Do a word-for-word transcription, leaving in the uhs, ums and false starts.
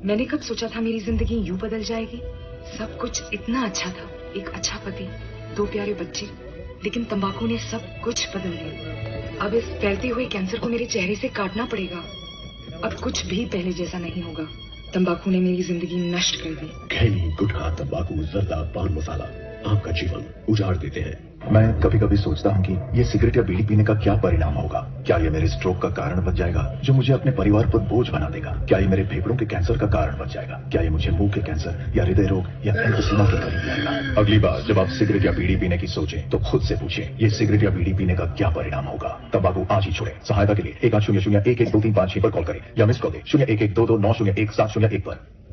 मैंने कब सोचा था मेरी जिंदगी यूं बदल जाएगी। सब कुछ इतना अच्छा था, एक अच्छा पति, दो प्यारे बच्चे, लेकिन तंबाकू ने सब कुछ बदल दिया। अब इस फैलते हुए कैंसर को मेरे चेहरे से काटना पड़ेगा। अब कुछ भी पहले जैसा नहीं होगा। तंबाकू ने मेरी जिंदगी नष्ट कर दी। खैनी, गुटखा, तंबाकू, जर्दा, पान मसाला आपका जीवन उजाड़ देते हैं। मैं कभी कभी सोचता हूँ कि ये सिगरेट या बीड़ी पीने का क्या परिणाम होगा। क्या ये मेरे स्ट्रोक का कारण बन जाएगा, जो मुझे अपने परिवार पर बोझ बना देगा? क्या ये मेरे फेफड़ों के कैंसर का कारण बन जाएगा? क्या ये मुझे मुंह के कैंसर या हृदय रोग या एम्फीसीमा के करीब लाएगा? अगली बार जब आप सिगरेट या बीड़ी पीने की सोचें तो खुद से पूछें, ये सिगरेट या बीड़ी पीने का क्या परिणाम होगा। तंबाकू आज ही छोड़े। सहायता के लिए एक आठ शून्य शून्य एक एक दो तीन पाँच छह पर कॉल करें या मिस कॉल दें शून्य एक एक दो दो नौ शून्य एक सात शून्य एक पर।